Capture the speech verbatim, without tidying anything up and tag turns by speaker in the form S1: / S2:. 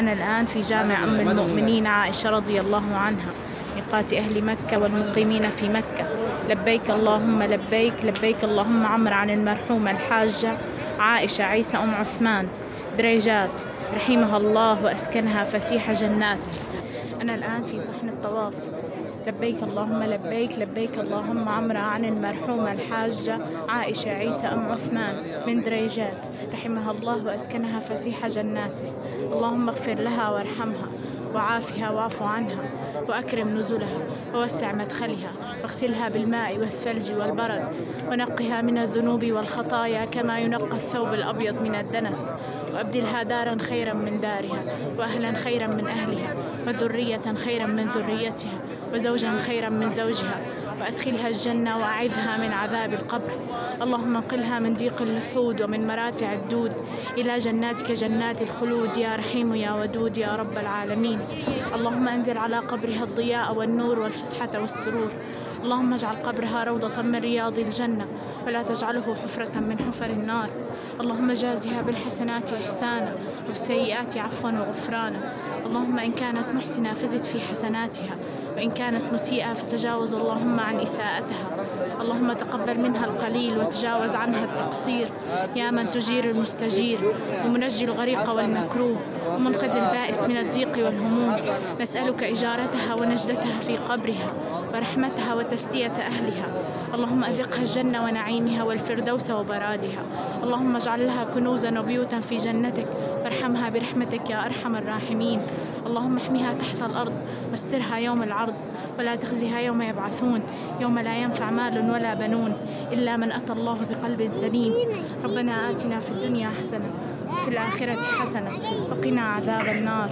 S1: أنا الآن في جامع أم المؤمنين عائشة رضي الله عنها، ميقات أهل مكة والمقيمين في مكة. لبيك اللهم لبيك، لبيك اللهم عمر عن المرحومة الحاجة عائشة عيسى أم عثمان دريجات رحمها الله وأسكنها فسيح جناته. أنا الآن في صحن الطواف. لبيك اللهم لبيك، لبيك اللهم عمر عن المرحومة الحاجة عائشة عيسى أم عثمان من دريجات رحمها الله وأسكنها فسيح جناته. اللهم اغفر لها وارحمها وعافها واعف عنها وأكرم نزلها ووسع مدخلها واغسلها بالماء والثلج والبرد ونقها من الذنوب والخطايا كما ينقى الثوب الأبيض من الدنس، وأبدلها دارا خيرا من دارها وأهلا خيرا من أهلها وذرية خيرا من ذريتها وزوجا خيرا من زوجها، وأدخلها الجنة وأعذها من عذاب القبر. اللهم انقلها من ضيق اللحود ومن مراتع الدود إلى جناتك جنات الخلود يا رحيم يا ودود يا رب العالمين. اللهم أنزل على قبرها الضياء والنور والفسحة والسرور. اللهم اجعل قبرها روضة من رياض الجنة ولا تجعله حفرة من حفر النار. اللهم جازها بالحسنات إحسانا وبالسيئات عفوا وغفرانا. اللهم إن كانت محسنة فزد في حسناتها، وإن كانت مسيئة فتجاوز اللهم عن إساءتها. اللهم تقبل منها القليل وتجاوز عنها التقصير يا من تجير المستجير ومنجي الغريق والمكروه ومنقذ البائس من الضيق والهموم. نسألك إجارتها ونجدتها في قبرها ورحمتها وتسلية أهلها. اللهم أذقها الجنة ونعيمها والفردوس وبرادها. اللهم اجعل لها كنوزا وبيوتا في جنتك وارحمها برحمتك يا أرحم الراحمين. اللهم احمها تحت الأرض واسترها يوم العرض ولا تخزها يوم يبعثون، يوم لا ينفع مال ولا بنون إلا من أتى الله بقلب سليم. ربنا آتنا في الدنيا حسنة وفي الآخرة حسنة وقنا عذاب النار.